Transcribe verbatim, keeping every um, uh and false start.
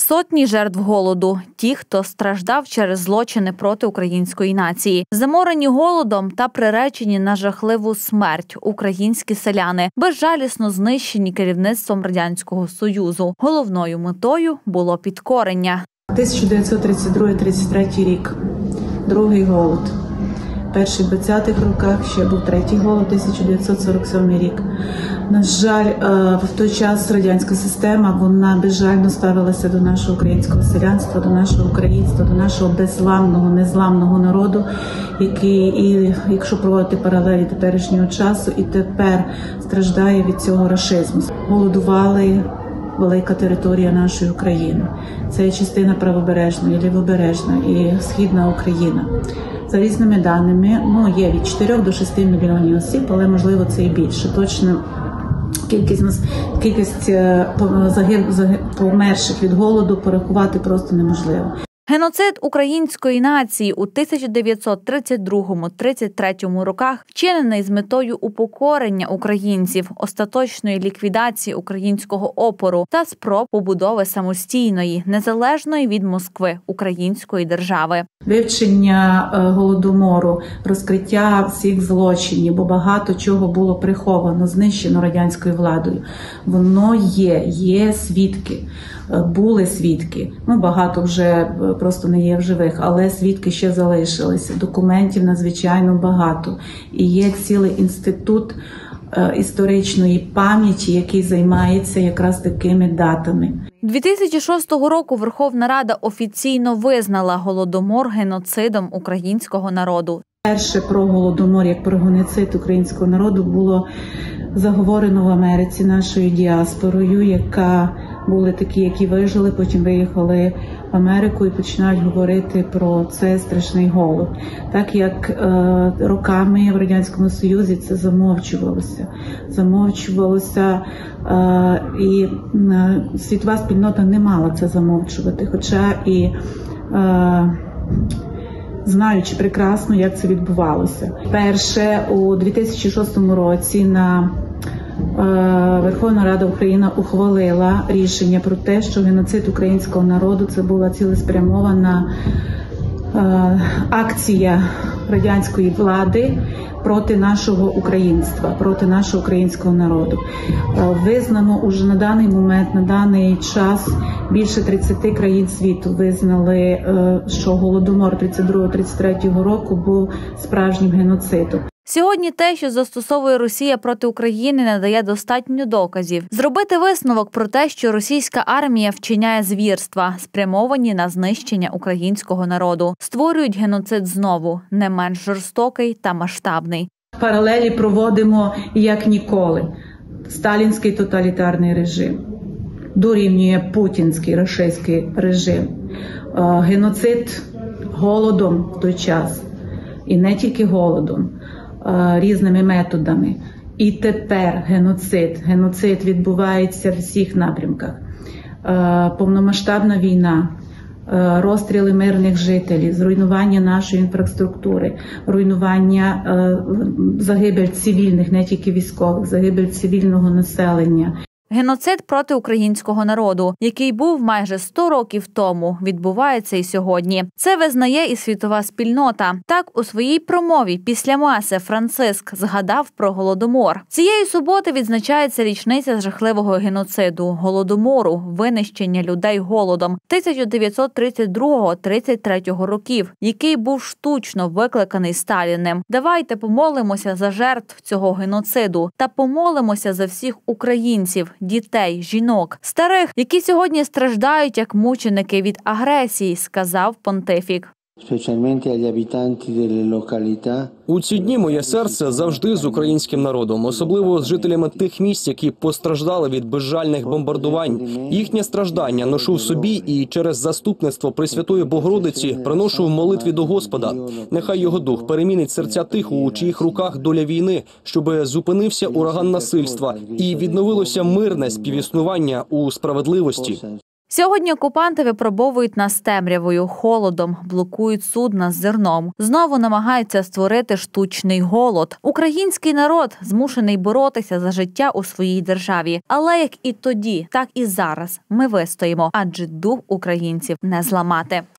Сотні жертв голоду – ті, хто страждав через злочини проти української нації. Заморені голодом та приречені на жахливу смерть українські селяни, безжалісно знищені керівництвом Радянського Союзу. Головною метою було підкорення. тисяча дев'ятсот тридцять другий - тридцять третій рік. Другий голод. Перший в двадцятих роках ще був третій голод, тисяча дев'ятсот сорок сьомий рік. На жаль, в той час радянська система, вона безжально ставилася до нашого українського селянства, до нашого українства, до нашого беззламного, незламного народу, який, і якщо проводити паралелі теперішнього часу, і тепер страждає від цього рашизму. Голодували велика територія нашої України. Це є частина правобережної, лівобережна і східна Україна. За різними даними, ну, є від чотирьох до шести мільйонів осіб, але, можливо, це і більше. Точно кількість, кількість загиб, загиб, померших від голоду порахувати просто неможливо. Геноцид української нації у тисяча дев'ятсот тридцять другому - тридцять третьому роках вчинений з метою упокорення українців, остаточної ліквідації українського опору та спроб побудови самостійної, незалежної від Москви української держави. Вивчення голодомору, розкриття всіх злочинів, бо багато чого було приховано, знищено радянською владою. Воно є, є свідки, були свідки. Ну, багато вже просто не є в живих, але свідки ще залишилися. Документів надзвичайно багато. І є цілий інститут історичної пам'яті, який займається якраз такими датами. дві тисячі шостого року Верховна Рада офіційно визнала Голодомор геноцидом українського народу. Перше про Голодомор як про геноцид українського народу було заговорено в Америці нашою діаспорою, яка були такі, які вижили, потім виїхали в Америку і починають говорити про цей страшний голод. Так як е, роками в Радянському Союзі це замовчувалося. Замовчувалося е, і е, світова спільнота не мала це замовчувати. Хоча і е, знаючи прекрасно, як це відбувалося. Перше у дві тисячі шостому році на Верховна Рада України ухвалила рішення про те, що геноцид українського народу – це була цілеспрямована акція радянської влади проти нашого українства, проти нашого українського народу. Визнано уже на даний момент, на даний час більше тридцяти країн світу визнали, що Голодомор тридцять другого - тридцять третього року був справжнім геноцидом. Сьогодні те, що застосовує Росія проти України, не дає достатньо доказів. Зробити висновок про те, що російська армія вчиняє звірства, спрямовані на знищення українського народу. Створюють геноцид знову, не менш жорстокий та масштабний. Паралелі проводимо як ніколи. Сталінський тоталітарний режим дорівнює путінський рашистський режим. Геноцид голодом в той час. І не тільки голодом, різними методами. І тепер геноцид. Геноцид відбувається в всіх напрямках. Повномасштабна війна, розстріли мирних жителів, зруйнування нашої інфраструктури, руйнування, загибель цивільних, не тільки військових, загибель цивільного населення. Геноцид проти українського народу, який був майже сто років тому, відбувається і сьогодні. Це визнає і світова спільнота. Так, у своїй промові після Меси Франциск згадав про Голодомор. Цієї суботи відзначається річниця жахливого геноциду – Голодомору, винищення людей голодом тисяча дев'ятсот тридцять другого - тридцять третього років, який був штучно викликаний Сталіним. Давайте помолимося за жертв цього геноциду та помолимося за всіх українців, дітей, жінок, старих, які сьогодні страждають як мученики від агресії, сказав понтифік. У ці дні моє серце завжди з українським народом, особливо з жителями тих місць, які постраждали від безжальних бомбардувань. Їхнє страждання ношу в собі і через заступництво Пресвятої Богородиці приношу в молитві до Господа. Нехай його дух перемінить серця тих, у чиїх руках доля війни, щоби зупинився ураган насильства і відновилося мирне співіснування у справедливості. Сьогодні окупанти випробовують нас темрявою, холодом, блокують судна з зерном. Знову намагаються створити штучний голод. Український народ змушений боротися за життя у своїй державі. Але як і тоді, так і зараз ми вистоїмо, адже дух українців не зламати.